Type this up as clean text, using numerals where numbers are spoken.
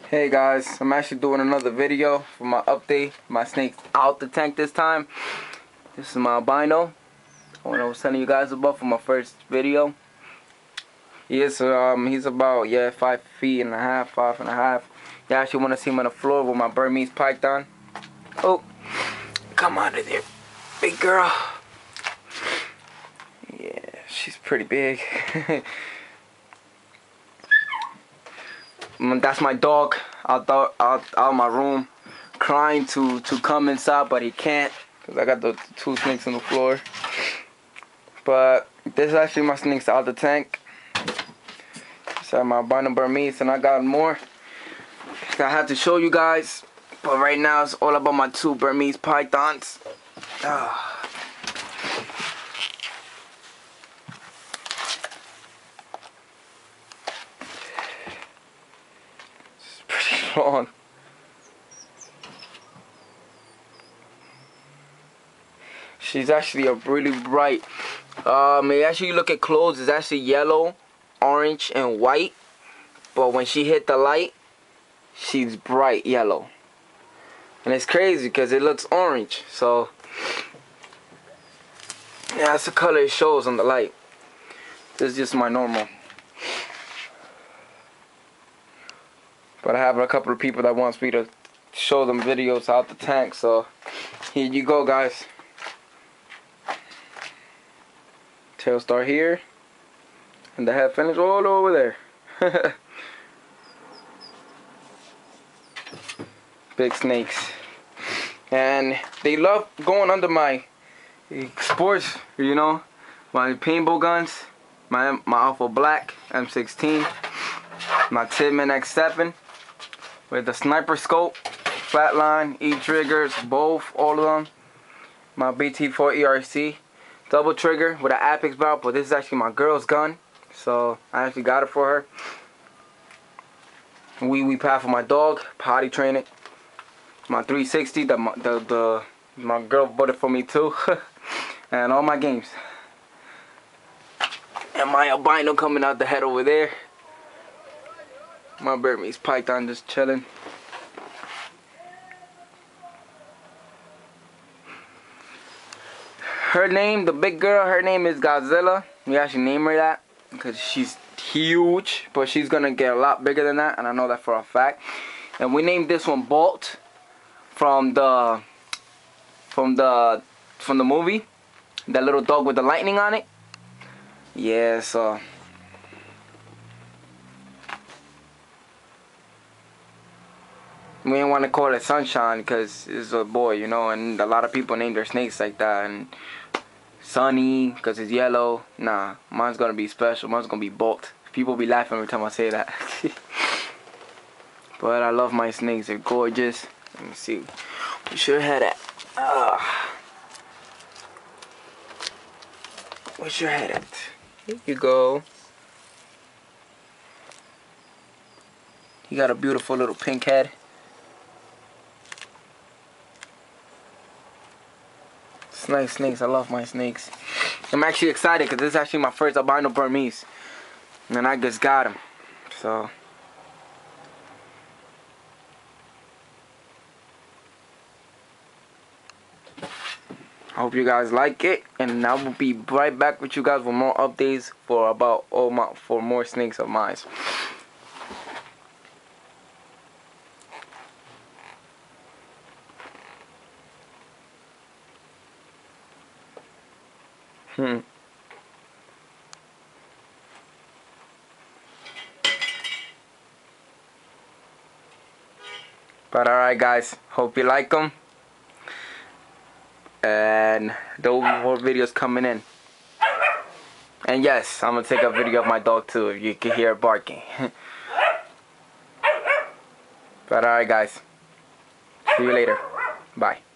Hey guys, I'm actually doing another video for my update. My snake's out the tank this time. This is my albino. What I was telling you guys about for my first video. He's about 5 feet and a half, 5.5. You actually want to see him on the floor with my Burmese Python. Oh, come out of there, big girl. Yeah, she's pretty big. That's my dog out my room, crying to come inside, but he can't because I got the two snakes on the floor. But this is actually my snakes out the tank. So my albino Burmese, and I got more I had to show you guys. But right now it's all about my two Burmese pythons. On. She's actually a really bright. Actually, you look at clothes, it's actually yellow, orange, and white. But when she hit the light, she's bright yellow. And it's crazy because it looks orange. So yeah, that's the color it shows on the light. This is just my normal. But I have a couple of people that wants me to show them videos out the tank, so here you go, guys. Tail start here, and the head finish all over there. Big snakes, and they love going under my sports, you know, my paintball guns, my Alpha Black M16, my Tidman X7. With the sniper scope, flatline, E-triggers, both, all of them. My BT4 ERC, double trigger with an Apex barrel, but this is actually my girl's gun. So I actually got it for her. Wee pad for my dog, potty training. My 360, my girl bought it for me too. And all my games. And my albino coming out the head over there. My Burmese Python just chilling. Her name, the big girl, her name is Godzilla. We actually named her that because she's huge, but she's gonna get a lot bigger than that, and I know that for a fact. And we named this one Bolt from the movie, that little dog with the lightning on it. Yeah, so we didn't want to call it Sunshine because it's a boy, you know, and a lot of people name their snakes like that. And Sunny because it's yellow. Nah, mine's gonna be special. Mine's gonna be Bolt. People be laughing every time I say that. But I love my snakes. They're gorgeous. Let me see. Where's your head at? Where's your head at? Here you go. You got a beautiful little pink head. Nice snakes. I love my snakes. I'm actually excited because this is actually my first albino Burmese, and I just got him. So I hope you guys like it, and I will be right back with you guys with more updates for more snakes of mine. But alright guys, hope you like them, and there will be more videos coming in. And yes, I'm gonna take a video of my dog too if you can hear it barking. But alright guys, see you later, bye.